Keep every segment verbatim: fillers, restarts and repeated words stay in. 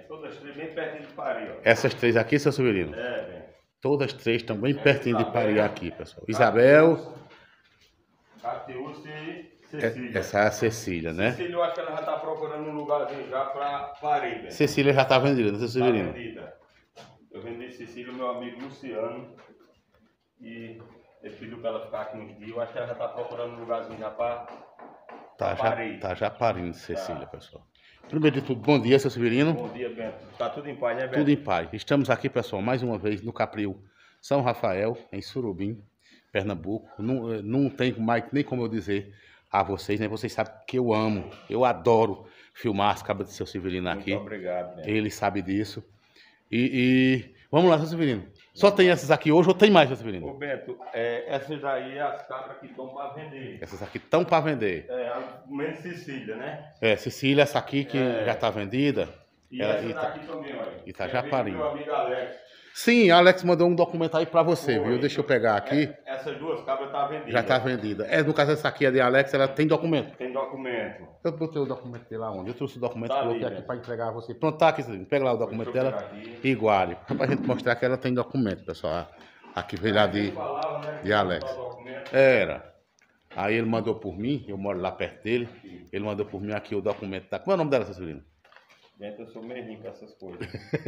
Todas três bem pertinho de parir, ó. Essas três aqui, seu Severino? É, bem. Todas três estão bem É, pertinho de Isabel, parir aqui, pessoal. Isabel. Catiúcia e Cecília. Essa é a Cecília, né? Cecília, eu acho que ela já tá procurando um lugarzinho já pra parir, velho. Cecília já tá vendida, né, seu Severino? Tá vendida. Eu vendi Cecília, meu amigo Luciano. E ele pediu pra ela ficar aqui uns dias. Eu acho que ela já tá procurando um lugarzinho já pra, Tá, pra já, parir. tá já parindo, Cecília, Tá. pessoal. Primeiro de tudo, bom dia, seu Severino. Bom dia, Bento. Tá tudo em paz, né, Bento? Tudo em paz. Estamos aqui, pessoal, mais uma vez no Capril São Rafael, em Surubim, Pernambuco. Não, não tem mais nem como eu dizer a vocês, né? Vocês sabem que eu amo, eu adoro filmar as cabras do seu Severino aqui. Muito obrigado, Bento. Ele sabe disso. E, e vamos lá, seu Severino. Só tem essas aqui hoje ou tem mais, seu Severino? Ô, Bento, é, essas daí é as cabras que estão para vender. Essas aqui estão para vender. É, menos Cecília, né? É, Cecília, essa aqui que É. já está vendida. E Ela- essa e tá- daqui também, olha. e tá Quer já ver parindo. Meu amigo Alex. Sim, Alex mandou um documento aí para você, Foi. viu? Deixa eu pegar aqui. É, essas duas cabras tá vendidas. Já está vendida. É, no caso, essa aqui é de Alex, ela tem documento. Tem documento. Eu botei o documento dela onde? Eu trouxe o documento, Tá coloquei ali, aqui né? para entregar a você. Pronto, tá aqui, Severino. Pega lá o documento Deixa eu dela pegar aqui. e guarde. Para a gente mostrar que ela tem documento, pessoal. Aqui veio lá de, Eu falava, né, de Alex. que documento. Era. Aí ele mandou por mim, eu moro lá perto dele. Ele mandou por mim aqui o documento. Da... Qual é o nome dela, seu Severino? Bento, eu sou meio ruim com essas coisas.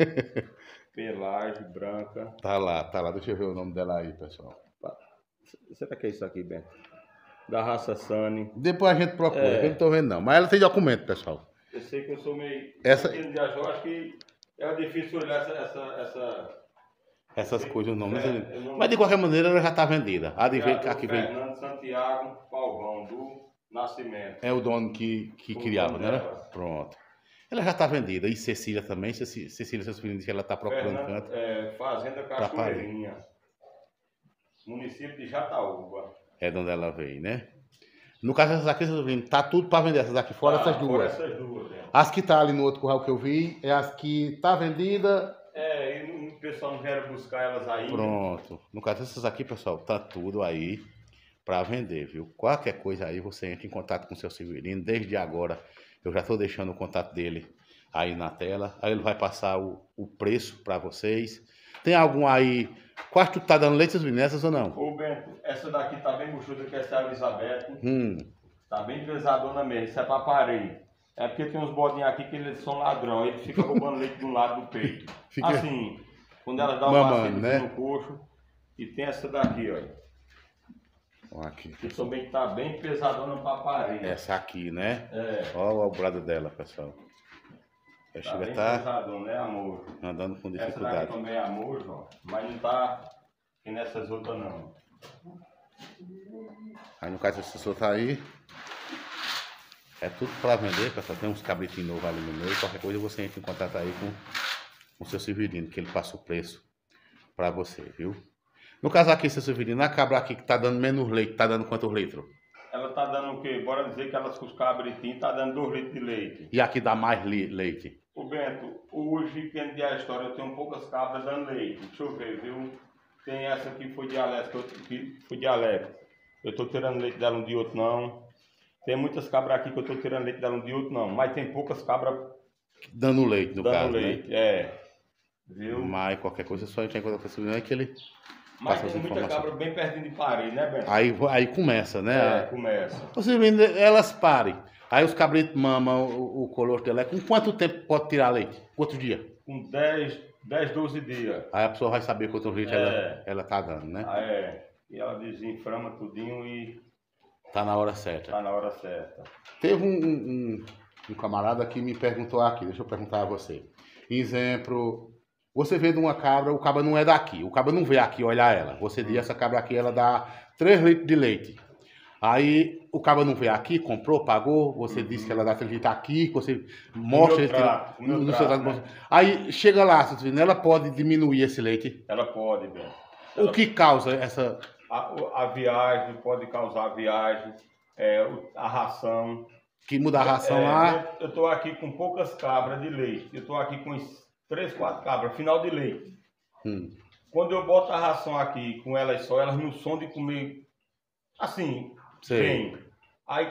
Pelagem, branca. Tá lá, tá lá. Deixa eu ver o nome dela aí, pessoal. Será que é isso aqui, Bento? Da raça Sunny. Depois a gente procura, É. eu não tô vendo não. Mas ela tem documento, pessoal. Eu sei que eu sou meio... Essa- Eu acho que é difícil olhar essa... essa, essa... Essas coisas, o nome, né, É, Severino? eu não- Mas de qualquer maneira ela já tá vendida. A de ver, Criador aqui vem. Fernando Santiago Palvão, do Nascimento. É o dono que, que O criava, dono né? dela. Pronto. Ela já tá vendida. E Cecília também. Ceci- Cecília, seu Severino, disse que ela tá procurando Fernando, canto. é, Fazenda Pra Cachoeirinha, município de Jataúba. É de onde ela veio, né? No caso dessas aqui, seu Severino, tá tudo pra vender. Essas aqui fora, Ah, essas fora duas. essas duas, né? As que tá ali no outro curral que eu vi, é as que tá vendida. É, e o pessoal não vieram buscar elas aí. Pronto. No caso dessas aqui, pessoal, tá tudo aí para vender, viu? Qualquer coisa aí, você entra em contato com o seu Severino. Desde agora, eu já estou deixando o contato dele aí na tela. Aí ele vai passar o, o preço para vocês. Tem algum aí... Quase tu tá dando leite, Severino, nessas ou não? Ô, Bento, essa daqui tá bem buchuda, que essa é a Elizabeth. Hum, Tá bem pesadona mesmo, isso é pra parir. É porque tem uns bodinhos aqui que eles são ladrão, eles ficam roubando leite de um lado do peito. Fica- Assim, quando elas dão Mamando, uma vacina né? no coxo. E tem essa daqui, olha. ó aqui. Que também tá bem pesadona pra parir. Essa aqui, né? É, Ó o brado dela, pessoal. Ela tá chega bem tá pesadona, né, amor? andando com Essa daqui dificuldade. também é amor, ó. Mas não tá que nessas outras não. Aí no caso, se você tá aí, é tudo para vender, pessoal. Tem uns cabritinhos novos ali no meio. Qualquer coisa você entra em contato aí com com o seu Severino, que ele passa o preço para você, viu? No caso aqui, seu Severino, a cabra aqui que tá dando menos leite, tá dando quantos litros? Ela tá dando o quê? Bora dizer que elas com os cabritinhos tá dando dois litros de leite. E aqui dá mais li- leite? Ô Bento, hoje, quem der a história, eu tenho poucas cabras dando leite. Deixa eu ver, viu? Tem essa que foi de Alex, que, eu, que foi de Alex. Eu tô tirando leite dela um de outro não. Tem muitas cabras aqui que eu tô tirando leite dela um de outro não. Mas tem poucas cabras Dando leite, no dando caso, leite, né? é. Viu? Mas qualquer coisa, só entra em contato com o seu Severino, é que ele Mas passa as tem muita informações. cabra bem pertinho de parir, né, Bento? Aí, aí começa, É, né? começa. Ô, Severino, elas parem. Aí os cabritos mamam o, o colostro dela. Com quanto tempo pode tirar leite? Quantos dias? Com dez, dez, doze dias. Aí a pessoa vai saber quantos litros É. ela, ela tá dando, né? Ah, é. E ela desinflama tudinho e Tá na hora certa. tá na hora certa. Teve um, um, um- um camarada que me perguntou aqui, deixa eu perguntar a você. Exemplo, você vê de uma cabra, o cabra não é daqui, o cabra não vê aqui olhar ela. Você diz, essa cabra aqui, ela dá três litros de leite. Aí o cabra não vê aqui, comprou, pagou, você disse que ela dá três litros aqui, você mostra meu ele tira- trato, o meu no seu trato, trato, né? Aí chega lá, você diz, ela pode diminuir esse leite. Ela pode, Bento. O que causa essa... A, a viagem pode causar a viagem, é, o- a ração. que muda a ração É, lá? Eu estou aqui com poucas cabras de leite. Eu estou aqui com uns três, quatro cabras, final de leite. Hum. Quando eu boto a ração aqui com elas só, elas não são de comer assim, Sei. bem. Aí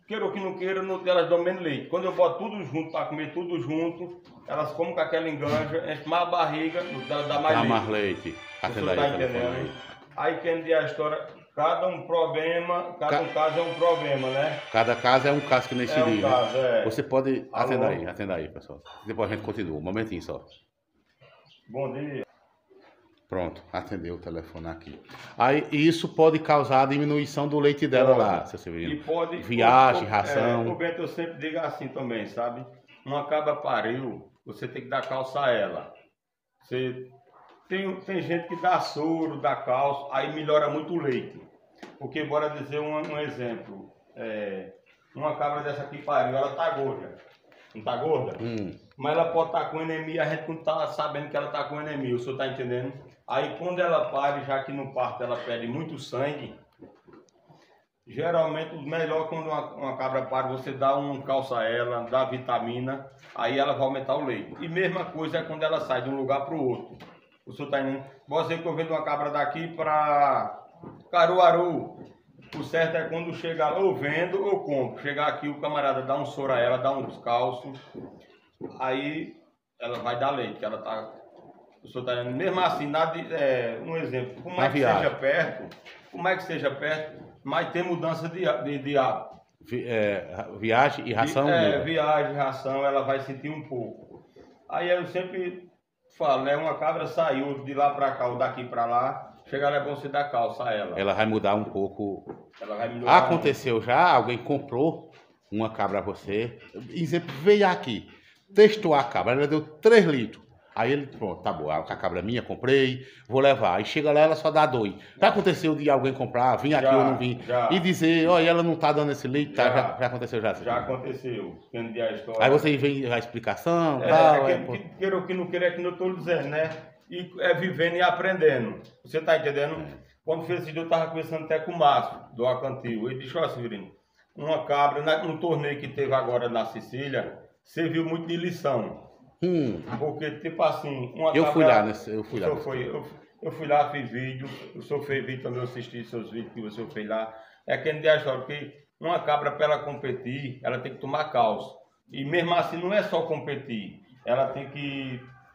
queira ou que não queira, no, elas dão menos leite. Quando eu boto tudo junto, para comer tudo junto, elas comem com aquela enganja, enche mais a barriga, dá, dá mais Dá leite. mais leite. Você tá entendendo, hein? Aí quem diz a história, cada um problema, cada Ca... um caso é um problema, né? Cada caso é um caso que nesse É um dia. caso, é. Você pode... Atenda Alô? aí, atenda aí, pessoal. Depois a gente continua, um momentinho só. Bom dia. Pronto, atendeu o telefone aqui. Aí isso pode causar a diminuição do leite dela Pode. lá, seu Severino. E pode... Viagem, o, o, ração. É, o Bento, eu sempre digo assim também, sabe? Uma cabra pariu, você tem que dar calça a ela. Você... Tem, tem gente que dá soro, dá calça, aí melhora muito o leite. Porque, bora dizer um, um exemplo, é, uma cabra dessa aqui pariu, ela tá gorda. Não tá gorda? Hum. Mas ela pode estar tá com anemia, a gente não tá sabendo que ela tá com anemia, o senhor tá entendendo? Aí quando ela pare, já que no parto ela perde muito sangue, geralmente o melhor quando uma, uma cabra pare, você dá um calça a ela, dá vitamina, aí ela vai aumentar o leite. E mesma coisa é quando ela sai de um lugar para o outro. O senhor tá entendendo? Você que eu vendo uma cabra daqui para Caruaru. O certo é quando chegar, ou vendo ou compro. Chegar aqui, o camarada dá um soro a ela, dá uns calços. Aí ela vai dar leite, ela tá. O senhor tá entendendo? Mesmo assim, nada, é, um exemplo, como Na é que viagem. seja perto, como é que seja perto, mas tem mudança de, de, de hábito. Vi, é, viagem e ração? Vi, é, muda. viagem, ração, ela vai sentir um pouco. Aí eu sempre falo, né? Uma cabra saiu de lá pra cá ou daqui pra lá, chegar é bom você dar calça a ela. Ela vai mudar um pouco. Ela vai melhorar. Aconteceu já, alguém comprou uma cabra a você, exemplo, veio aqui, testou a cabra, ela deu três litros. Aí ele, pronto, tá bom, a cabra é minha, comprei, vou levar. Aí chega lá, ela só dá dois. Já aconteceu de alguém comprar, vim aqui Já, ou não vim, já. e dizer, olha, ela não tá dando esse leite, tá? Já. Já, já aconteceu já? Já aconteceu. Quem diz a história. Aí você vem a explicação, É, tal. é é, que, pô. que, queira ou que não queira, é que não estou dizendo, né? E é vivendo e aprendendo. Você tá entendendo? É. Quando fez esse vídeo, eu estava conversando até com o Márcio, do Acantil. Ele disse, ó, Severino, uma cabra, na- num torneio que teve agora na Sicília, serviu muito de lição. Hum, Porque, tipo assim, uma eu cabra... fui lá, nesse, eu fui O lá. senhor nesse- foi, eu, eu fui lá, fiz vídeo, o senhor fez vídeo também, eu assisti seus vídeos que o senhor fez lá. É que a história, porque uma cabra, para ela competir, ela tem que tomar calça. E mesmo assim, não é só competir, ela tem que...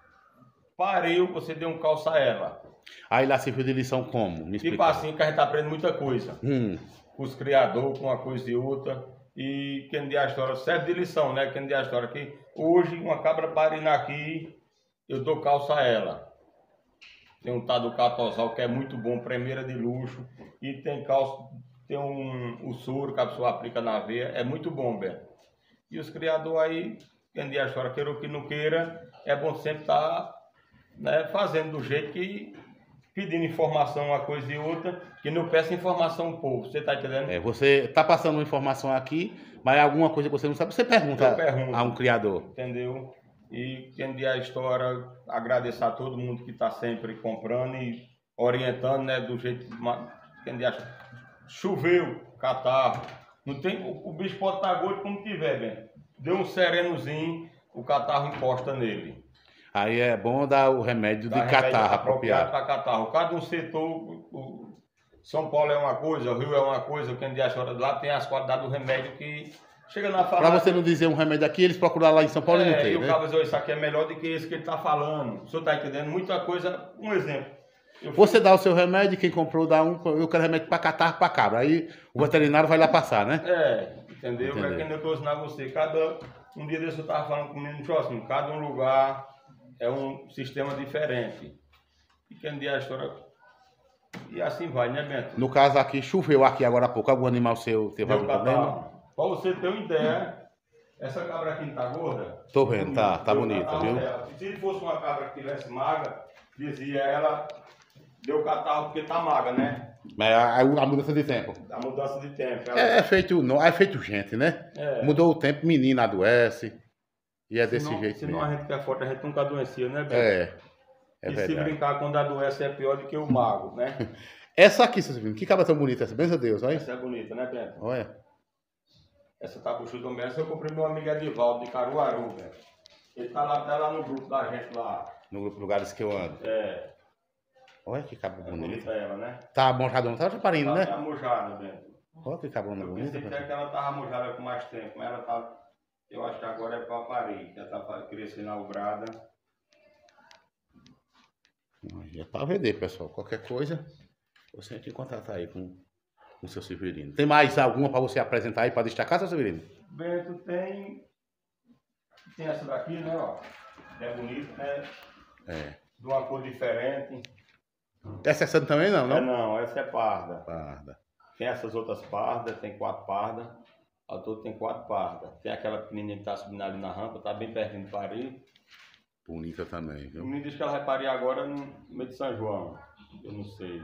Pareio, você deu um calça a ela. Aí lá serviu de lição como? Me Tipo explica. assim, que a gente aprende muita coisa. Hum, Com os criadores, com uma coisa e outra. E quem diz a história serve de lição, né? Quem diz a história aqui. Hoje, uma cabra parindo aqui, eu dou calça a ela. Tem um tal do catosal que é muito bom, primeira de luxo. E tem calça, tem um, o soro que a pessoa aplica na veia. É muito bom, Beto. E os criadores aí, quem diz a história, queira ou que não queira, é bom sempre estar, né, fazendo do jeito que... Pedindo informação uma coisa e outra, que não peça informação ao povo. Você tá entendendo? é, você tá passando uma informação aqui, mas alguma coisa que você não sabe, você pergunta Eu pergunto. a um criador. Entendeu? E quem diz a história, agradecer a todo mundo que está sempre comprando e orientando, né, do jeito que quem diz a história. Choveu, catarro. Não tem, o, o bicho pode estar gordo como tiver, bem. Deu um serenozinho, o catarro encosta nele. Aí é bom dar o remédio Dá de remédio catarro apropriado apropriado. para catarro. Cada um setor, o, o São Paulo é uma coisa, o Rio é uma coisa, quem diz a história lá tem as qualidades do remédio que chega na farmácia. Para você não dizer um remédio aqui, eles procuram lá em São Paulo e não É, tem, e o né? cara vai dizer, isso aqui é melhor do que esse que ele está falando. O senhor está entendendo? Muita coisa. Um exemplo. Eu fui- Você dá o seu remédio, quem comprou dá um, eu quero remédio para catarro, para cabra. Aí o veterinário vai lá passar, né? É, entendeu? Entendeu. É que eu estou ensinando a você. Cada, um dia desse eu estava falando com o menino próximo, cada um lugar é um sistema diferente. E quem diz a história. E assim vai, né, Bento? No caso aqui, choveu aqui agora há pouco. Algum animal seu teve Deu algum problema? catarro. Para você ter uma ideia, essa cabra aqui não está gorda? Tô vendo, tá, tá Deu bonita, catarro viu? dela. Se fosse uma cabra que tivesse magra, dizia ela, deu catarro porque tá magra, né? Mas a, a mudança de tempo. A mudança de tempo. Ela, É, é feito, não, é feito gente, né? é. Mudou o tempo, menina adoece. E é desse Senão- jeito senão mesmo. a gente que é forte, a gente nunca adoecia, né, Beto? É, é e se verdade. brincar quando adoece é pior do que o mago, né? Essa aqui, seu Silvino, que cabra tão bonita essa, benção a Deus, olha. Essa é bonita, né, Beto? Olha. Essa tá buchuda mesmo. Eu comprei meu amigo Edivaldo de Caruaru, Beto. Ele tá lá, tá lá no grupo da gente lá. No grupo Lugares que eu ando. É, Olha que cabra é bonita. bonita ela, né? Tá mojadão, tá já parindo, Tá, né? tá mojada, Beto. Olha que cabrona Eu bonita. pensei até que ela tava mojada com mais tempo, mas ela tá. Eu acho que agora é para parir, já tá crescendo a obrada. É para vender, pessoal. Qualquer coisa, você tem que contatar aí com o seu Severino. Tem mais alguma para você apresentar aí, para destacar, seu Severino? Bento, tem. Tem essa daqui, né? Ó. É bonita, né? É. De uma cor diferente. Essa é Santa também não, não? É, não, essa é parda. Parda. Tem essas outras pardas, tem quatro pardas. Ao todo tem quatro pardas. Tem aquela pequenininha que tá subindo ali na rampa, tá bem pertinho de parir. Bonita também, O viu? menino diz que ela vai parir agora no meio de São João. Eu não sei.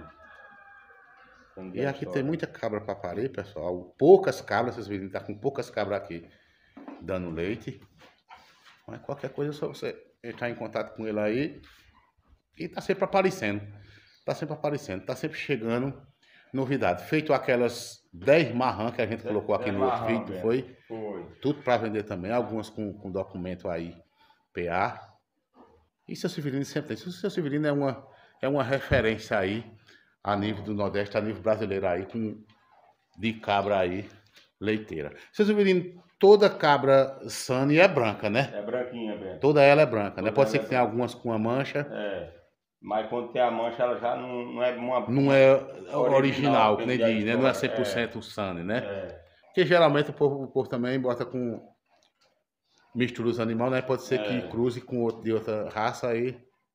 E aqui tem muita cabra para parir, pessoal. Poucas cabras, vocês viram, tá com poucas cabras aqui dando leite. Mas qualquer coisa é só você entrar em contato com ele aí. E tá sempre aparecendo. Tá sempre aparecendo, tá sempre chegando novidade. Feito aquelas dez marrãs que a gente colocou aqui no outro vídeo, foi? Foi. Tudo para vender também. Algumas com, com documento aí, P A. E seu Severino sempre tem. Seu Severino é uma, é uma referência aí a nível do Nordeste, a nível brasileiro aí, com de cabra aí, leiteira. Seu Severino, toda cabra Sani é branca, né? É branquinha, Bento. Toda ela é branca, Toda né? Pode ser é que tenha branca. algumas com uma mancha. É. Mas quando tem a mancha, ela já não, não é uma. Não é original, original, que nem que diz, né? Não é cem é. por cento Sani, né? É. Porque geralmente o povo, o povo também bota com mistura os animais, né? Pode ser É. que cruze com outro de outra raça aí.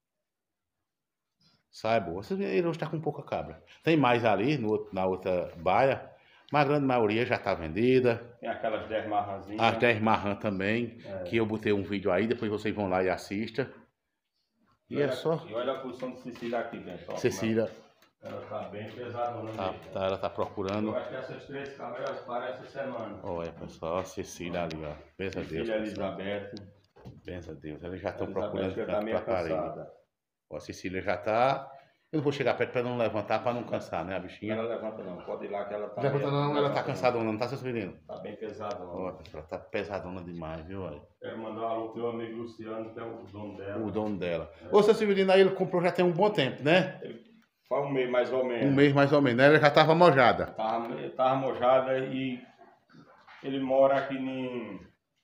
Sai boa. Vocês viram, ele hoje tá com pouca cabra. Tem mais ali no outro, na outra baia, mas a grande maioria já tá vendida. Tem aquelas dez marranzinhas. As dez marrã também, É. que eu botei um vídeo aí, depois vocês vão lá e assistam. E, e é só. E olha a posição de Cecília aqui dentro. Ó, Cecília. Ela tá bem pesadona. Tá, tá, ela tá procurando. Eu acho que essas três cabras elas param essa semana. Olha, pessoal, a Cecília ali, ó. Pensa Deus. Cecília Elizabeth. Pensa Deus. Eles já estão Elizabeth procurando já tá canto meio pra parede. cansada. Ó, a Cecília já tá. Eu não vou chegar perto pra não levantar, pra não cansar, né, a bichinha? Ela levanta não, pode ir lá que ela tá. Levanta não, ela tá levanta cansadona, não tá, seu Severino? Tá bem pesadona. Ó, pessoal, tá pesadona demais, viu, olha. Quero mandar um alô pro meu amigo Luciano, que é o dono dela. O dono dela. Ô, seu Severino, aí ele comprou já tem um bom tempo, né? Faz um mês mais ou menos. Um mês mais ou menos, né? Ela já tava mojada. Tava, tava mojada e ele mora aqui em.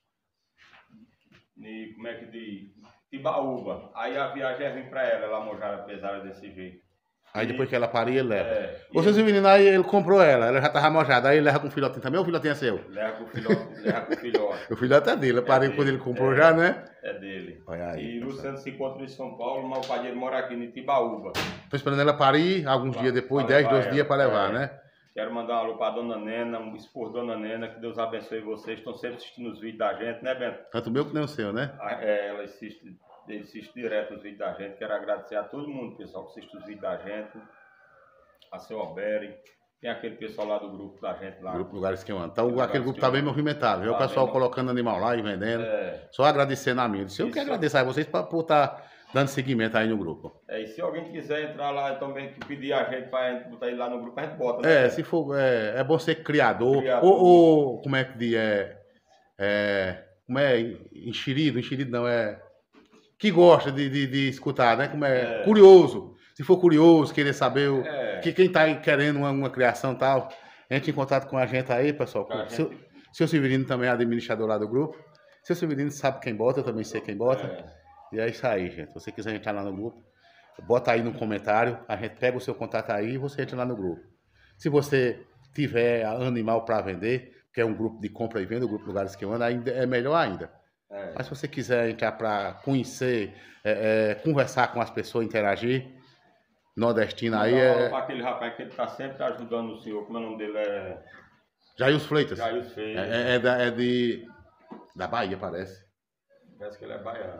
em como é que diz? Tibaúba. Aí a viagem é vir pra ela, ela mojada pesada desse jeito. Aí depois que ela parir, ele leva. É, Ô, seu Severino, aí ele comprou ela, ela já tava mojada, aí ele leva com o filhotinho também, ou o filhotinho é seu? leva com o filhote, leva com o filhote. O filhote é dele, eu parei dele, quando ele comprou é. já, né? É dele. Olha aí. E Luciano se encontra em São Paulo, mas o pai dele mora aqui em Tibaúba. Tô esperando ela parir, alguns dias depois, Pra dez, levar doze ela. dias pra levar, É. né? Quero mandar um alô pra Dona Nena, um esposo Dona Nena, que Deus abençoe vocês. Estão sempre assistindo os vídeos da gente, né, Bento? Tanto o meu que nem o seu, né? Ah, é, ela assiste, assiste direto os vídeos da gente. Quero agradecer a todo mundo, pessoal, que assiste os vídeos da gente. A seu Alberi. Tem aquele pessoal lá do grupo da gente lá. Grupo Lugares que eu ando. Então, Lugares aquele grupo que tá eu bem ando. movimentado, viu? O Tá pessoal bem. colocando animal lá e vendendo. É, Só agradecendo a mim. Eu que Isso. agradeço a vocês por estar dando seguimento aí no grupo. é, e se alguém quiser entrar lá também, que pedir a gente pra gente botar ele lá no grupo, a gente bota, né? É, se for, é, é bom ser criador, Criador. Ou, ou, como é que diz, é, é, como é, enxerido, enxerido não, é, que gosta de, de, de escutar, né, como é, É. curioso, se for curioso, querer saber, o, É. que quem tá aí querendo uma, uma criação e tal, entre em contato com a gente aí, pessoal, Pra com, seu, gente- seu Severino também é administrador lá do grupo, seu Severino sabe quem bota, eu também sei quem bota, É. e é isso aí, gente, se você quiser entrar lá no grupo, bota aí no comentário, a gente pega o seu contato aí e você entra lá no grupo. Se você tiver animal para vender, que é um grupo de compra e venda, o grupo Lugares que eu ando, ainda é melhor ainda. É. Mas se você quiser entrar para conhecer, é, é, conversar com as pessoas, interagir, nordestino aí é Para aquele rapaz que ele tá sempre ajudando o senhor, como é o nome dele? É Jair Freitas. Jair Feio. É, é, é da, é de da Bahia, parece. Parece que ele é baiano.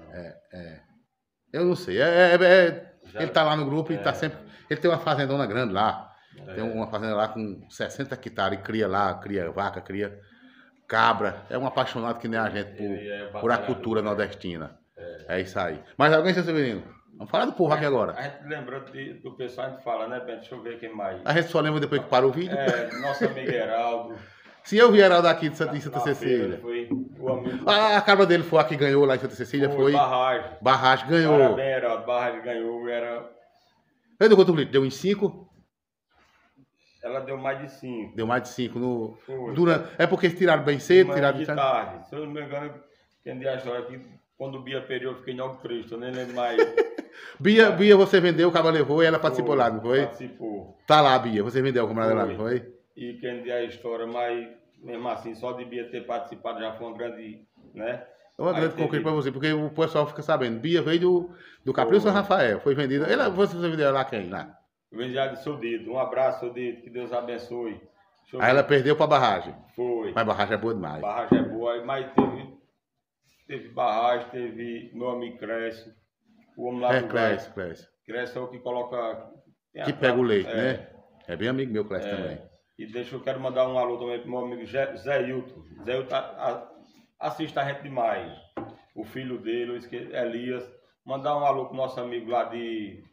Eu não sei. É, é- é- Já- ele tá lá no grupo e é. tá sempre. Ele tem uma fazendona grande lá. É. Tem uma fazenda lá com sessenta hectares, cria lá, cria vaca, cria cabra. É um apaixonado que nem a gente por, Ele é por a batalhador, cultura né? nordestina. É. isso aí. Mas alguém, seu Severino? Vamos falar do povo aqui agora. A gente lembrando de- do pessoal, a gente fala, né, Ben? Deixa eu ver quem mais. A gente só lembra depois que para o vídeo. É, nosso amigo Heraldo. Se eu vier daqui de Santa, de Santa na feira, Cecília. Foi o amigo. A, a cabra dele foi a que ganhou lá em Santa Cecília, foi. Barragem. Barragem ganhou. Parabéns, Heraldo. Barragem ganhou. Era. Ele deu quanto litro? Deu em cinco? ela deu mais de cinco. Deu mais de cinco no... Foi. Durante... É porque eles tiraram bem cedo, Mas tiraram de de tarde. Se eu não me engano, entendi a história aqui. Quando o Bia perdeu, eu fiquei em Alto Cristo, eu nem lembro mais. Bia, Bia, você vendeu, o cabo levou e ela participou Foi, lá, não foi? Participou. Tá lá, Bia, você vendeu o camarada lá, não foi? E quem deu a história, mas mesmo assim, só de Bia ter participado já foi uma grande, né? É uma grande teve... conquista pra você, porque o pessoal fica sabendo. Bia veio do, do Capricho São Rafael, foi vendida. Ela, você vendeu lá quem? Lá? Eu vendi já de seu dedo. Um abraço, seu dedo, que Deus abençoe. Aí ela perdeu pra barragem. Foi. Mas barragem é boa demais. Barragem é boa, mas teve, teve barragem, teve meu amigo Cresce. O homem lá É, do Cresce, Cresce. Cresce é o que coloca. Que pega o leite, é, né? É bem amigo meu, Cresce é. também. E deixa eu quero mandar um alô também pro meu amigo Zé, Zé Hilton. Zé Hilton a, a, assiste a gente demais. O filho dele, eu esqueci, Elias. Mandar um alô pro nosso amigo lá de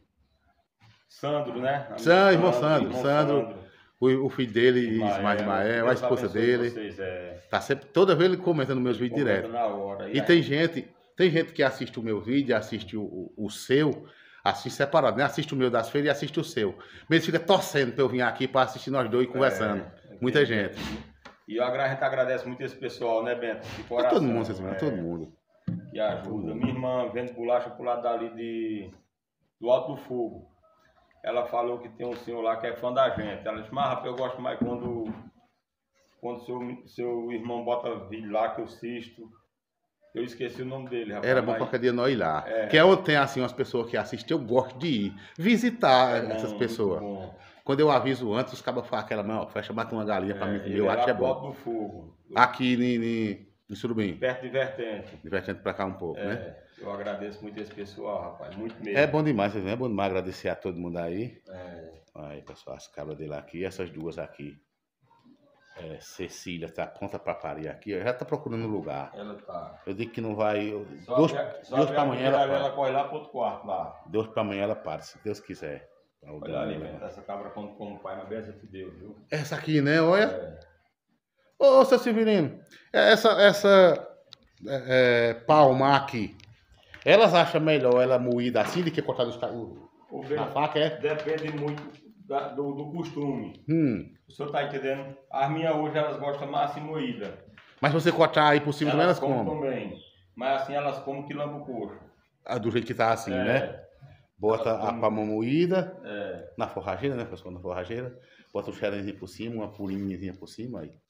Sandro, né? Amigo Sandro, irmão Sandro. irmão Sandro, Sandro. O, o filho dele, Ismael, Ismael, Ismael, a esposa abençoe dele. Vocês, é. Tá sempre, toda vez ele comenta nos meus vídeos Comenta direto. na hora. E, E tem gente, tem gente que assiste o meu vídeo, assiste o, o, o seu, assiste separado, né? Assiste o meu das feiras e assiste o seu. Mas ele fica torcendo pra eu vir aqui pra assistir nós dois conversando. É, Muita é, gente. E eu, a gente agradece muito esse pessoal, né, Bento? De É coração, todo mundo, vocês é, todo mundo. que ajuda. Minha irmã vende bolacha pro lado dali de, do Alto do Fogo. Ela falou que tem um senhor lá que é fã da gente. Ela disse, mas rapaz, eu gosto mais quando, quando seu, seu irmão bota vídeo lá que eu assisto. Eu esqueci o nome dele, rapaz. Era bom mas... qualquer dia nós ir lá. É. Que é onde tem assim umas pessoas que assistem, eu gosto de ir. Visitar É essas bom, pessoas. muito bom. Quando eu aviso antes, os cabas falam aquela mão, fecha, mata uma galinha pra É, mim comer, ele eu é acho lá que é pro Alto bom. do Fogo. Aqui em, em, em Surubim. Perto de Vertente. Divertindo pra cá um pouco, É, né? eu agradeço muito esse pessoal, rapaz. Muito mesmo. É bom demais, vocês viram? É bom demais agradecer a todo mundo aí. É. Aí, pessoal, as cabras dele aqui, essas duas aqui. É, Cecília tá pronta pra parir aqui, ó, já tá procurando lugar. Ela tá. Eu digo que não vai. eu- Só Deus, abrir- só Deus abrir pra a amanhã primeira ela ali, ela para. corre lá pro outro quarto lá. Deus pra amanhã ela para, se Deus quiser. Pra o Olha ali, Daniel. velho. Essa cabra quando como pai na beça de Deus, viu? Essa aqui, né? Olha. É. Ô, ô, seu Severino, essa, essa é, é, palma aqui, elas acham melhor ela moída assim do que cortada os ca- o- O na Bento, faca, é? depende muito da- do, do costume. Hum. O senhor tá entendendo? As minhas hoje elas gostam mais assim moída. Mas se você cortar aí por cima também, Elas elas comem comem. também. Mas assim elas comem que lamba o coxo. Ah, do jeito que tá assim, É. né? Bota Elas a comem. palma moída É. na forrageira, né? Pessoal, na forrageira. Bota o xerezinho por cima, uma purinhazinha por cima aí.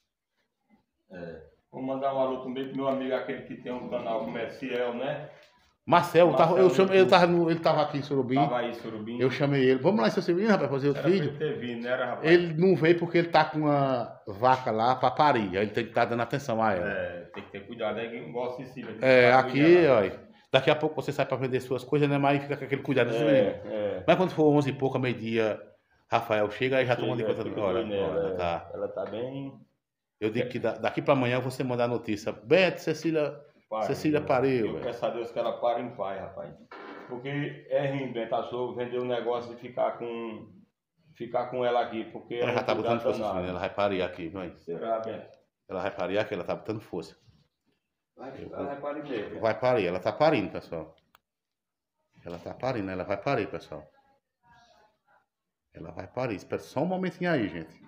É. Vou mandar um alô também pro meu amigo, aquele que tem um canal comercial, né? Marcel, Marcel tava, eu chamei, ele, do- tava no- ele tava aqui em Surubim. Tava aí, Surubim. Eu chamei ele. Vamos lá em seu Severino, rapaz, fazer outro Era pra vídeo. ele ter vindo, não era, rapaz? Ele não veio porque ele tá com uma vaca lá pra parir. Aí ele tem que estar dando atenção a ela. É, tem que ter cuidado, é igual a Cecília. É, Tá aqui, cuidando. olha. Daqui a pouco você sai pra vender suas coisas, né? Mas fica com aquele cuidado. É, Severino. é. Mas quando for onze e pouco, meio-dia, Rafael chega aí já Chega, tomando conta fica do. Olha, doido nela, olha, é. tá. Ela tá bem. Eu digo que da- daqui pra amanhã você mandar a notícia. Beto, Cecília. Pare, Cecília viu? pariu, Eu velho. peço a Deus que ela pare em paz, rapaz. Porque é ruim, Bento, a senhora vender um negócio de ficar com. Ficar com ela aqui, porque Ela é já tá um botando cuidado força, danado. Severino. Ela vai parir aqui, vai. Será, Bento? Ela vai parir aqui, ela tá botando força. Vai, ela vai parir mesmo. Bento. Vai parir, ela tá parindo, pessoal. Ela tá parindo, ela vai parir, pessoal. Ela vai parir. Espera só um momentinho aí, gente.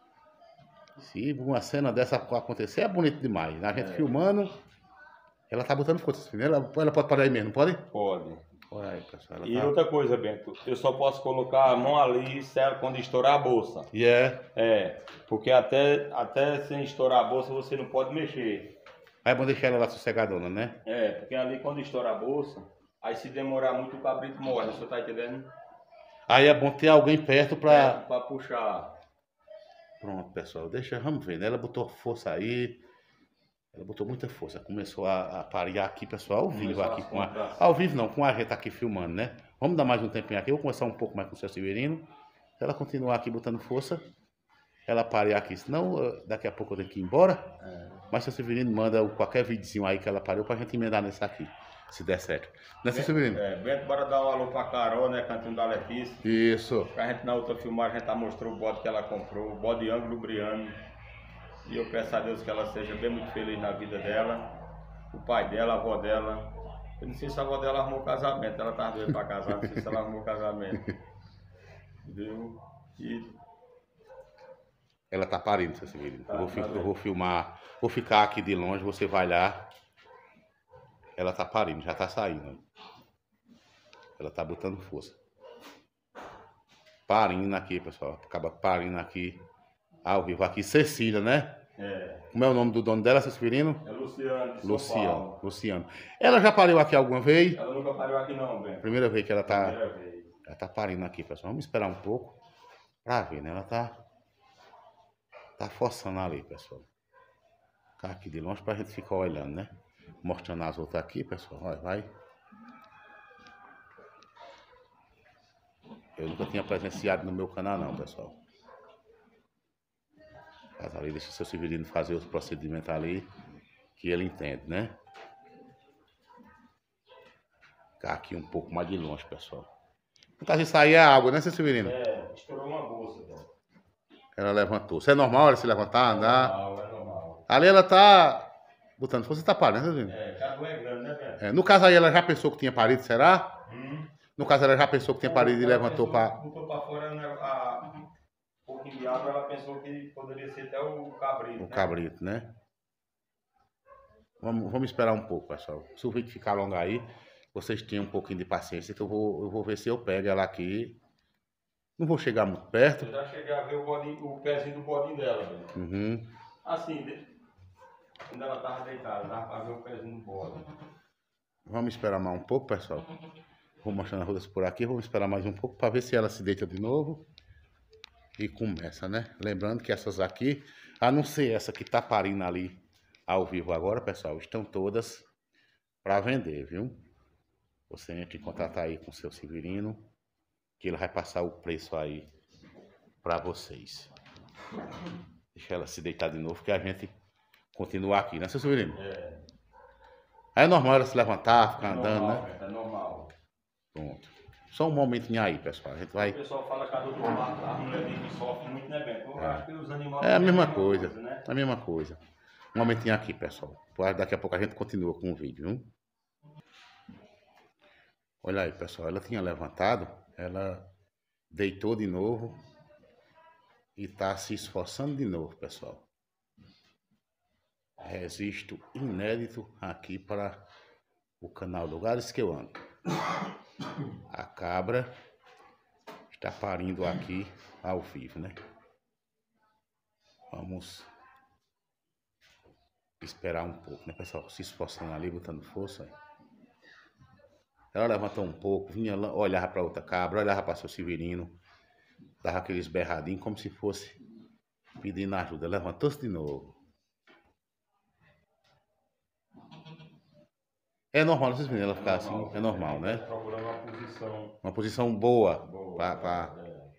Se uma cena dessa acontecer, é bonito demais. A gente É. filmando, ela tá botando força. Ela, ela pode parar aí mesmo, não pode? Pode. Olha aí, pessoal. Ela E tá... outra coisa, Bento, eu só posso colocar a mão ali certo, quando estourar a bolsa. E é. É, porque até, até sem estourar a bolsa você não pode mexer. Aí é bom deixar ela lá sossegadona, né? É, porque ali quando estoura a bolsa, aí se demorar muito o cabrito morre, você tá entendendo? Aí é bom ter alguém perto pra. É, pra puxar. Pronto, pessoal. Deixa, vamos ver, né? Ela botou força aí. Ela botou muita força. Começou a, a parear aqui, pessoal, ao vivo. Começou Aqui as com a... contrações. Ao vivo não, com a gente aqui filmando, né? Vamos dar mais um tempinho aqui. Eu vou começar um pouco mais com o seu Severino. Se ela continuar aqui botando força, ela parear aqui. Senão, eh, daqui a pouco eu tenho que ir embora. É. Mas seu Severino manda qualquer videozinho aí que ela pariu pra gente emendar nesse aqui. Se der certo. Né, seu Severino? É, Bento, bora dar um alô pra Carol, né? Cantinho da Letícia. Isso. Que a gente na outra filmagem a gente já mostrou o bode que ela comprou, o bode ângulo briano. E eu peço a Deus que ela seja bem muito feliz na vida dela. O pai dela, a avó dela. Eu não sei se a avó dela arrumou casamento, ela tava doida pra casar, não sei se ela arrumou casamento. Viu? E Ela tá parindo, seu Severino. Tá, eu, vou, fi- tá eu bem. vou filmar, vou ficar aqui de longe, você vai lá. Ela tá parindo, já tá saindo. Ela tá botando força. Parindo aqui, pessoal. Acaba parindo aqui. Ao vivo aqui. Cecília, né? É. Como é o nome do dono dela, seu Severino? É Luciano de São Luciano. Paulo. Luciano. Ela já pariu aqui alguma vez? Ela nunca pariu aqui não, Ben. Primeira vez que ela tá. Primeira vez. Ela tá parindo aqui, pessoal. Vamos esperar um pouco pra ver, né? Ela tá. Tá forçando ali, pessoal. Ficar aqui de longe pra gente ficar olhando, né? Mostrando as outras aqui, pessoal. Olha, vai. Eu nunca tinha presenciado no meu canal, não, pessoal. Mas ali, deixa o seu Severino fazer os procedimentos ali, que ele entende, né? Ficar aqui um pouco mais de longe, pessoal. No caso, isso aí é água, né, seu Severino? É, estourou uma bolsa, Ben. Ela levantou. Isso é normal ela se levantar, andar? É normal, é normal. Ali ela tá botando força e tá parando, né, seu Severino? É, cada um é grande, né, Ben? É, no caso aí, ela já pensou que tinha parido, será? Hum. No caso, ela já pensou que tinha parido e Ela levantou pensou- pra... Botou pra fora, né, a, um pouquinho de água, ela pensou que poderia ser até o cabrito. O né? cabrito, né? Vamos, vamos esperar um pouco, pessoal. Se o vídeo ficar longo aí, vocês tenham um pouquinho de paciência, que eu vou, eu vou ver se eu pego ela aqui. Não vou chegar muito perto. Eu já cheguei a ver o, bodinho, o pezinho do bodinho dela, velho. Uhum. Assim, de- quando ela tava deitada, dava pra ver o pezinho do bode. Vamos esperar mais um pouco, pessoal. Vou mostrando as rodas por aqui. Vamos esperar mais um pouco para ver se ela se deita de novo. E começa, né? Lembrando que essas aqui, a não ser essa que tá parindo ali ao vivo agora, pessoal, estão todas para vender, viu? Você entra em contato aí com o seu Severino, que ele vai passar o preço aí para vocês. Deixa ela se deitar de novo, que a gente continua aqui, né, seu Severino? É. Aí é normal ela se levantar, ficar É andando, normal, né? velho, é normal. Pronto. Só um momentinho aí, pessoal. A gente O vai... pessoal fala que a doutor Marta, a mulher dele que sofre muito, né, Beto? Eu É. acho que os animais... É a não mesma têm coisa, né? a mesma coisa. Um momentinho aqui, pessoal. Daqui a pouco a gente continua com o vídeo, viu? Olha aí, pessoal. Ela tinha levantado, ela deitou de novo e tá se esforçando de novo, pessoal. Registro inédito aqui para o canal Lugares que eu ando. A cabra está parindo aqui ao vivo, né? Vamos esperar um pouco, né, pessoal? Se esforçando ali, botando força. Ela levantou um pouco, vinha, lá, olhava para outra cabra, olhava para seu Severino, dava aqueles berradinhos como se fosse pedindo ajuda. Levantou-se de novo. É normal essas meninas ficar assim, é normal, né? Procurando uma posição Uma posição boa. boa. Pra, pra... É.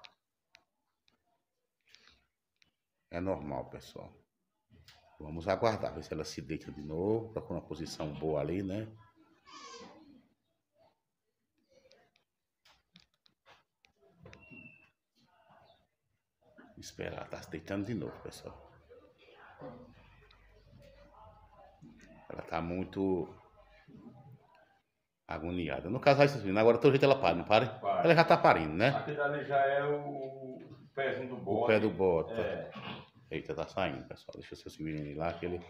É normal, pessoal. Vamos aguardar, ver se ela se deita de novo, procura uma posição boa ali, né? Esperar, tá se deitando de novo, pessoal. Ela tá muito agoniada. No caso, aí, agora todo jeito ela para, não para? Para. Ela já tá parindo, né? Aquele dali já é o pezinho do bode. O pé do bota. É. Eita, tá saindo, pessoal. Deixa o seu Severino ir lá, que ele...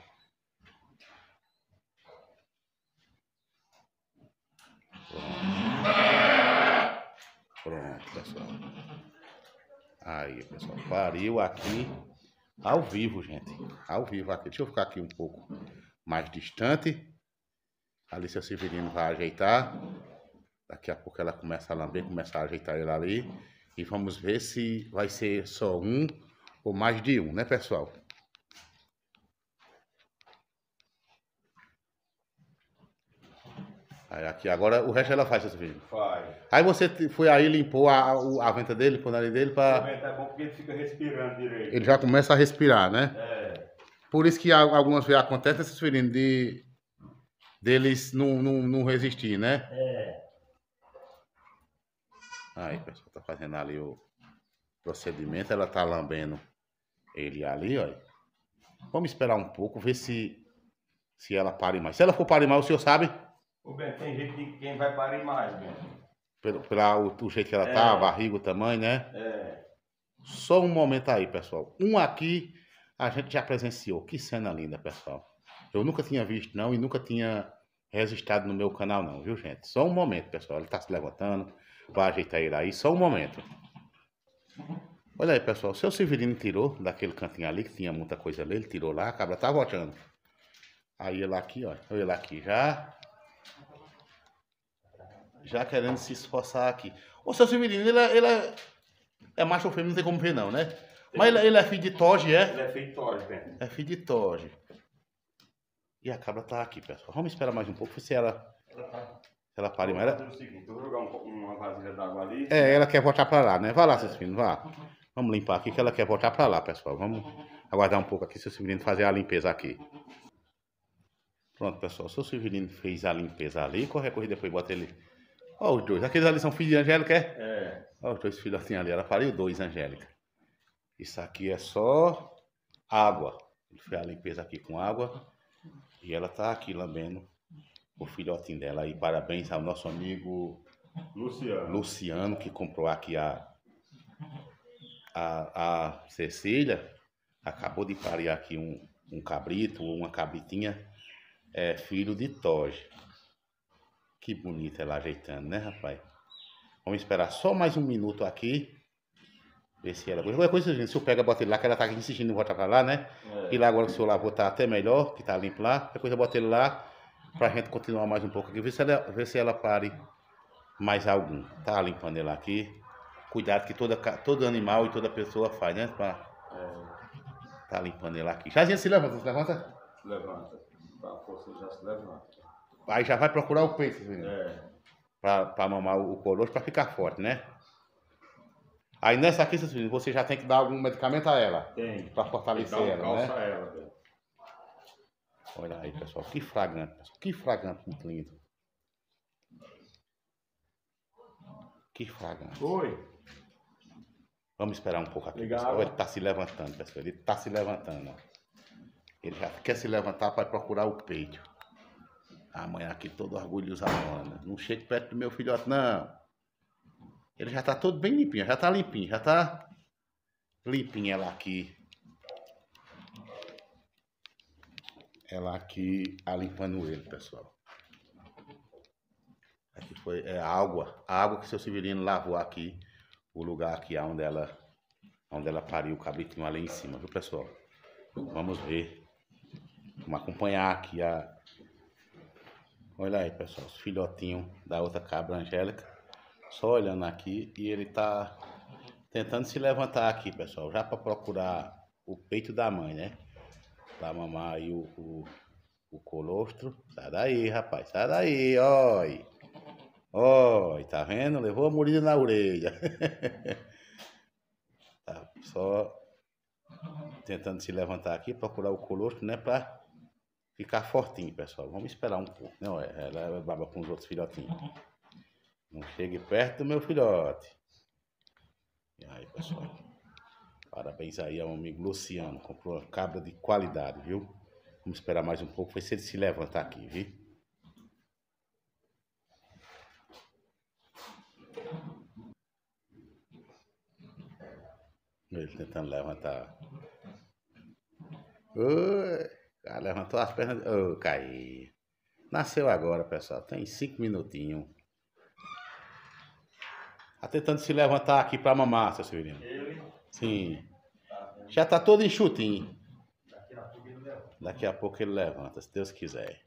Pronto. Pronto, pessoal. Aí, pessoal. Pariu aqui ao vivo, gente. Ao vivo aqui. Deixa eu ficar aqui um pouco mais distante. Ali seu Severino vai ajeitar. Daqui a pouco ela começa a lamber, começa a ajeitar ele ali. E vamos ver se vai ser só um ou mais de um, né, pessoal? Aí aqui, agora o resto ela faz, seu Severino. Faz. Aí você te- foi aí, limpou a, a, a venta dele, pôr na nariz dele O pra... vento é bom porque ele fica respirando direito. Ele já começa a respirar, né? É. Por isso que a- algumas vezes acontece, né, seu Severino, de... deles não, não, não resistir, né? É. Aí, pessoal, tá fazendo ali o procedimento, ela tá lambendo ele ali, ó. Vamos esperar um pouco, ver se, se ela pare mais. Se ela for parir mais, o senhor sabe? Ô, Ben, tem gente de quem vai parir mais, Ben. Pelo, pela, o, o jeito que ela É. tá, a barriga, o tamanho, né? É. Só um momento aí, pessoal. Um aqui a gente já presenciou. Que cena linda, pessoal. Eu nunca tinha visto, não, e nunca tinha registrado no meu canal, não, viu, gente? Só um momento, pessoal. Ele tá se levantando. Vai ajeitar ele aí. Só um momento. Olha aí, pessoal. O seu Severino tirou daquele cantinho ali, que tinha muita coisa ali. Ele tirou lá. A cabra tá voltando. Aí ele aqui, ó. Olha ele aqui já. Já querendo se esforçar aqui. O seu Severino, ele é, ele é, é macho ou fêmea, não tem como ver não, né? Mas ele, ele é filho de Toge, é? Ele é filho de Toge, velho. É filho de Toge. E a cabra tá aqui, pessoal. Vamos esperar mais um pouco, se ela... Se ela pare mais... Vou fazer o seguinte, eu vou jogar um, uma vasilha d'água ali. É, ela quer voltar pra lá, né? Vai lá, seu Severino, vá. Vamos limpar aqui, que ela quer voltar pra lá, pessoal. Vamos aguardar um pouco aqui, seu Severino, fazer a limpeza aqui. Pronto, pessoal. O seu Severino fez a limpeza ali. Qualquer coisa depois bota ele... Ó os dois. Aqueles ali são filhos de Angélica, é? É. Ó os dois filhotinhos ali. Ela pariu dois, Angélica. Isso aqui é só água. Ele fez a limpeza aqui com água. E ela tá aqui lambendo o filhotinho dela. E parabéns ao nosso amigo Luciano. Luciano, que comprou aqui a, a, a Cecília. Acabou de parir aqui um, um cabrito ou uma cabritinha. É filho de Toge. Que bonita ela ajeitando, né, rapaz? Vamos esperar só mais um minuto aqui. Ver se ela... Qualquer coisa, gente, se eu pego, bota ele lá, que ela tá aqui insistindo em voltar pra lá, né? É. E lá agora que o seu lavou tá até melhor, que tá limpo lá. Qualquer coisa, bota ele lá, pra gente continuar mais um pouco aqui. Ver se ela, ver se ela pare mais algum. Tá limpando ele aqui. Cuidado que toda, todo animal e toda pessoa faz, né? Pra... É. Tá limpando ele aqui. Chazinha, se levanta, se levanta? Se levanta. A força já se levanta. Aí já vai procurar o peito, menino. É. Pra, pra mamar o colostro pra ficar forte, né? Aí nessa aqui, você já tem que dar algum medicamento a ela? Tem. Pra fortalecer tem que ela, né? A ela, velho. Olha aí, pessoal. Que fragante, pessoal. Que fragante muito lindo. Que fragante. Oi. Vamos esperar um pouco aqui, Legal. pessoal. Ele tá se levantando, pessoal. Ele tá se levantando, ó. Ele já quer se levantar para procurar o peito. Amanhã aqui todo orgulhoso amando. Não chegue perto do meu filhote, não. Ele já tá todo bem limpinho, já tá limpinho, já tá limpinho ela aqui. Ela aqui a limpando ele, pessoal. Aqui foi é água, a água que o seu Severino lavou aqui, o lugar aqui onde ela, onde ela pariu o cabritinho ali em cima, viu, pessoal? Vamos ver. Vamos acompanhar aqui a... Olha aí, pessoal, os filhotinhos da outra cabra Angélica. Só olhando aqui e ele tá tentando se levantar aqui, pessoal. Já para procurar o peito da mãe, né? Pra mamar aí o, o, o colostro. Sai daí, rapaz, sai daí, oi. Oi, tá vendo? Levou a mordida na orelha. Tá só tentando se levantar aqui, procurar o colostro, né? Pra ficar fortinho, pessoal. Vamos esperar um pouco, né? Ela é baba com os outros filhotinhos. Não chegue perto do meu filhote. E aí, pessoal. Parabéns aí ao amigo Luciano. Comprou uma cabra de qualidade, viu? Vamos esperar mais um pouco. Vai ser ele se levantar aqui, viu? Ele tentando levantar. Oi. Ah, levantou as pernas. Ô, oh, caiu. Nasceu agora, pessoal. Tem cinco minutinhos. Tá tentando se levantar aqui pra mamar, seu Severino. Ele? Sim. Já tá todo enxutinho. Daqui a pouco ele levanta, se Deus quiser.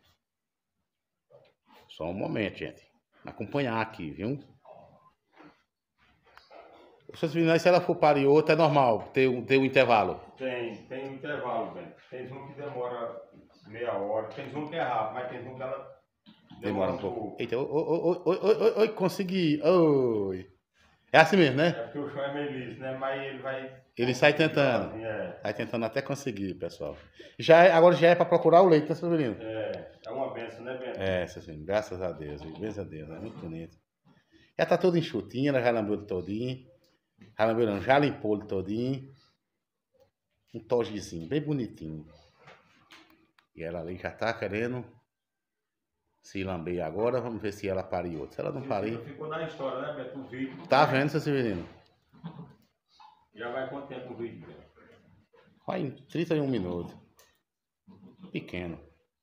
Só um momento, gente. Acompanhar aqui, viu? Seu Severino, se ela for parir outra, é normal ter um, ter um intervalo? Tem, tem um intervalo, velho. Tem um que demora meia hora, tem um que é rápido, mas tem um que ela... Demora um pouco. Eita, oi, oi, oi, oi, oi, oi, consegui. Oi. É assim mesmo, né? É porque o chão é meio liso, né? Mas ele vai... Ele sai tentando. É. Sai tentando até conseguir, pessoal. Já é, agora já é para procurar o leite, né, seu Severino? É, é uma benção, né, Bento? É, seu Severino, graças a Deus. Graças a Deus, é muito bonito. Já tá todo enxutinho, ela já lambeu ele todinho. Já lambeu não, já limpou ele todinho. Um togezinho, bem bonitinho. E ela ali já tá querendo... Se lamber agora, vamos ver se ela pariu outro. Se ela não parir... Ficou na história, né, Beto? O vídeo. Tá vendo, seu Severino? Já vai quanto tempo o vídeo? Vai em trinta e um minutos. Pequeno.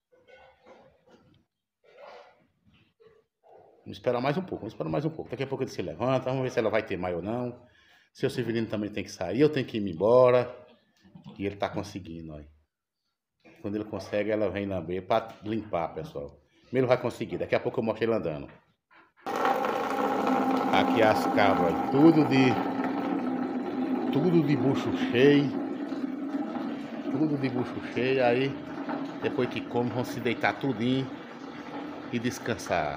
Vamos esperar mais um pouco, vamos esperar mais um pouco. Daqui a pouco ele se levanta, vamos ver se ela vai ter mais ou não. Seu Severino também tem que sair, eu tenho que ir embora. E ele tá conseguindo, olha. Quando ele consegue, ela vem lamber para limpar, pessoal. Ele vai conseguir, daqui a pouco eu mostro ele andando. Aqui as cabras, tudo de... Tudo de bucho cheio. Tudo de bucho cheio, aí... Depois que come, vão se deitar tudinho e descansar.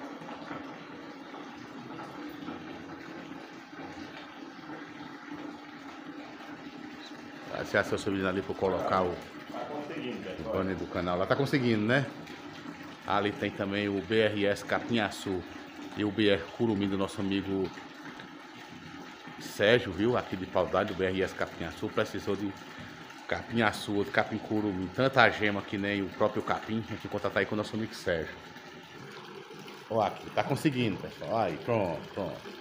Se a seu sobrinho ali for colocar o, o banner do canal lá, tá conseguindo, né? Ali tem também o B R S Capinhaçu e o B R Curumim do nosso amigo Sérgio, viu? Aqui de Paudade, o B R S Capinhaçu precisou de capinhaçu, de capim curumim, tanta gema que nem o próprio capim. A gente contratar aí com o nosso amigo Sérgio. Ó, aqui, tá conseguindo, pessoal. Aí, pronto, pronto.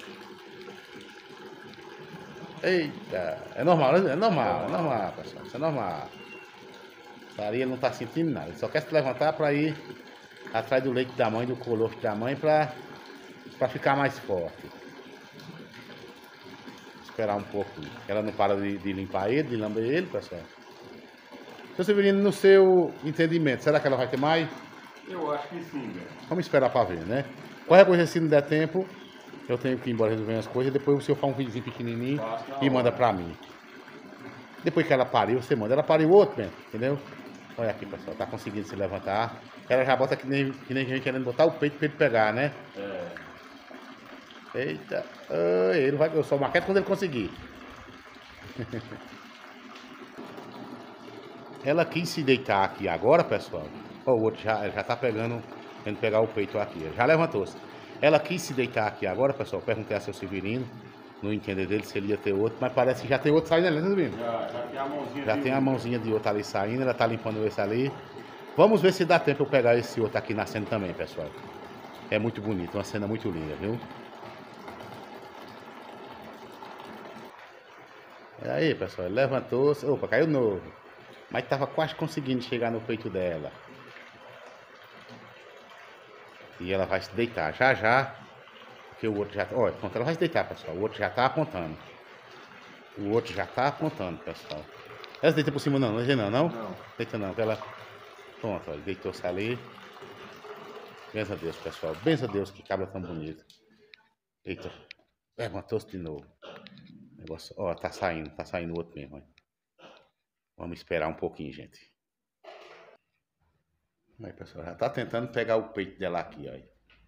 Eita, é normal, é normal, é normal, pessoal, isso é normal. Ele não tá sentindo nada, ele só quer se levantar para ir atrás do leite da mãe, do colostro da mãe, para para ficar mais forte. Esperar um pouco, ela não para de, de limpar ele, de lamber ele, pessoal. Seu Severino, no seu entendimento, será que ela vai ter mais? Eu acho que sim, velho. Vamos esperar para ver, né? Qualquer coisa, se não der tempo, eu tenho que ir embora resolver as coisas, depois o senhor faz um videozinho pequenininho e manda pra mim. Depois que ela pariu, você manda. Ela pariu outro, né? Entendeu? Olha aqui, pessoal, tá conseguindo se levantar. Ela já bota que nem, que nem gente querendo botar o peito pra ele pegar, né? É. Eita, oh, ele vai, eu só maquete quando ele conseguir. Ela quis se deitar aqui agora, pessoal. Ó, o outro já, já tá pegando, querendo pegar o peito aqui. Já levantou-se. Ela quis se deitar aqui agora, pessoal. Perguntei a seu Severino, no entender dele, se ele ia ter outro, mas parece que já tem outro saindo ali, né, Severino? Já, já tem a mãozinha Já de tem a mãozinha de outro ali saindo, ela tá limpando esse ali. Vamos ver se dá tempo eu pegar esse outro aqui nascendo também, pessoal. É muito bonito, uma cena muito linda, viu? E aí, pessoal, ele levantou-se. Opa, caiu novo. Mas tava quase conseguindo chegar no peito dela. E ela vai se deitar já já. Porque o outro já... Olha, pronto, ela vai se deitar, pessoal. O outro já tá apontando. O outro já tá apontando, pessoal. Ela se deita por cima não, não é não, não? Não. Deita não, que ela... Pronto, olha, deitou-se ali. Benza a Deus, pessoal. Benza a Deus, que cabra tão bonito. Eita. Levantou-se de novo. Negócio... Ó, tá saindo, tá saindo o outro mesmo, olha. Vamos esperar um pouquinho, gente. Aí, pessoal, já tá tentando pegar o peito dela aqui, olha.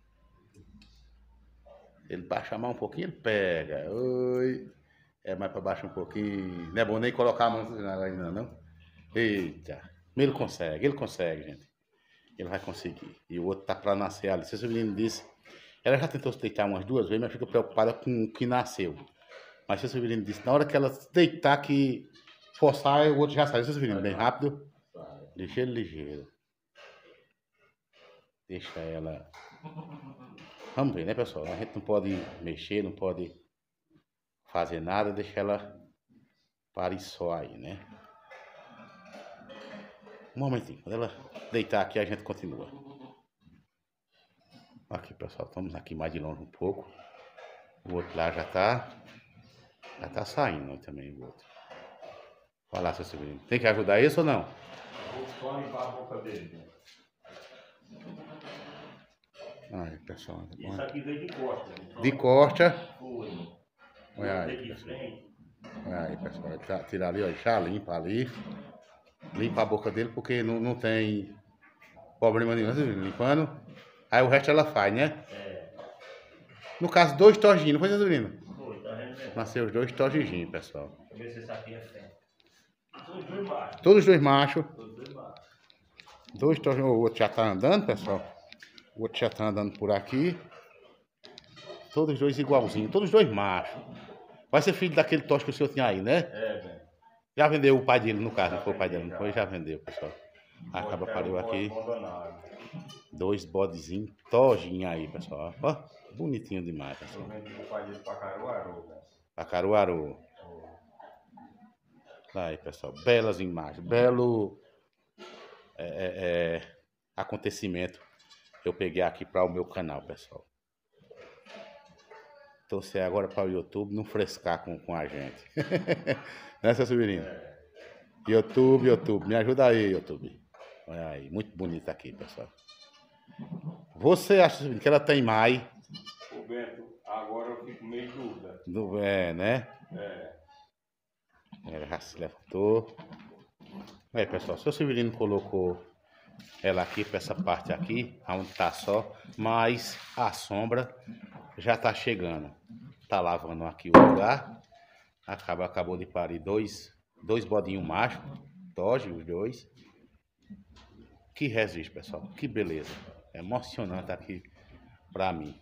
Ele baixa a mão um pouquinho, ele pega. Oi. É mais para baixo um pouquinho. Não é bom nem colocar a mão ainda, não? Eita. Ele consegue, ele consegue, gente. Ele vai conseguir. E o outro tá para nascer ali. Se o menino disse, ela já tentou se deitar umas duas vezes, mas fica preocupada com o que nasceu. Mas se o menino disse, na hora que ela se deitar, que forçar, o outro já sai. Se o menino bem rápido, ligeiro, ligeiro. Deixa ela... Vamos ver, né, pessoal? A gente não pode mexer, não pode fazer nada, deixa ela parir só aí, né? Um momentinho, quando ela deitar aqui, a gente continua. Aqui, pessoal, estamos aqui mais de longe um pouco. O outro lá já tá, já tá saindo também, o outro. Vai lá, seu Severino. Tem que ajudar isso ou não? Vou só limpar a boca dele. Aí, pessoal. Isso aqui veio de costa. De costa. Foi. Olha aí, pessoal. Olha aí, pessoal. Tá, tira ali, ó, já limpa ali. Limpa a boca dele porque não, não tem problema nenhum, né, limpando. Aí o resto ela faz, né? É. No caso, dois torginhos, não foi, Severino? Foi, tá vendo mesmo? Nasceu os dois torginhos, pessoal. Deixa eu ver se esse aqui é fé. Todos dois machos. Todos os dois machos. Todos dois machos. Dois torginhos. O outro já tá andando, pessoal. O outro já tá andando por aqui. Todos dois igualzinhos. Todos dois machos. Vai ser filho daquele toche que o senhor tinha aí, né? É, velho. Já vendeu o pai dele, no caso, não foi o pai dele, não foi? Já vendeu, pessoal. Acaba pariu aqui. Dois bodezinhos, tojinho aí, pessoal. Ó, bonitinho demais, pessoal. Eu vendi o pai dele pra Caruaru, velho. Pra Caruaru. Aí, pessoal, belas imagens, belo é, é, é, acontecimento eu peguei aqui para o meu canal, pessoal. Torcer agora para o YouTube não frescar com, com a gente. Né, seu Severino? É. YouTube, YouTube, me ajuda aí, YouTube. Olha aí, muito bonito aqui, pessoal. Você acha que ela tem mais? Ô Bento, agora eu fico meio dúvida. Do, é, né? É. Ela já se levantou. Aí, pessoal, o seu Severino colocou ela aqui para essa parte aqui, onde tá só, mas a sombra já tá chegando. Tá lavando aqui o lugar. Acaba, acabou de parir dois, dois bodinhos machos, Dodge, os dois. Que registro, pessoal, que beleza. É emocionante aqui pra mim.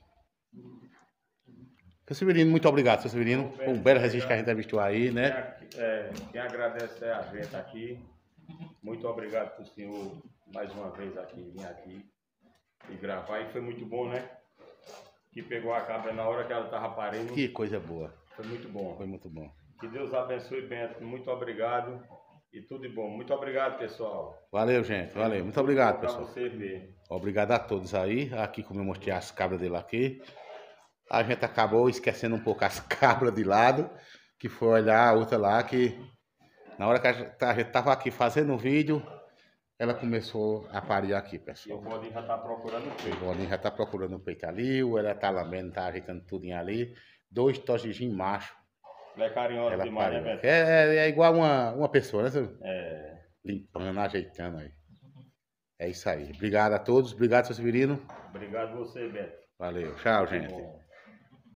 Seu Severino, muito obrigado, seu Severino. Foi um belo registro que a gente avistou aí, né? Quem, é, quem agradece é a gente aqui. Muito obrigado pro senhor mais uma vez aqui, vir aqui e gravar. E foi muito bom, né? Que pegou a cabra na hora que ela tava parindo. Que coisa boa. Foi muito bom. Foi muito bom. Que Deus abençoe, Bento. Muito obrigado. E tudo de bom. Muito obrigado, pessoal. Valeu, gente. Valeu. Muito obrigado, Pra pessoal. você ver. Obrigado a todos aí. Aqui, como eu mostrei as cabras dele aqui. A gente acabou esquecendo um pouco as cabras de lado. Que foi olhar a outra lá que... Na hora que a gente, a gente tava aqui fazendo o vídeo, ela começou a parir aqui, E o pessoal. Bodinho já tá procurando o O peito. Boninho já tá procurando o peito ali, o ela tá lambendo, tá ajeitando tudo ali. Dois tojiginhos macho. Ela é carinhosa Ela demais, né, pariu. Bento? É, é igual uma, uma pessoa, né, senhor? É. Limpando, ajeitando aí. É isso aí. Obrigado a todos. Obrigado, seu Severino. Obrigado você, Bento. Valeu. Tchau, Muito gente. bom.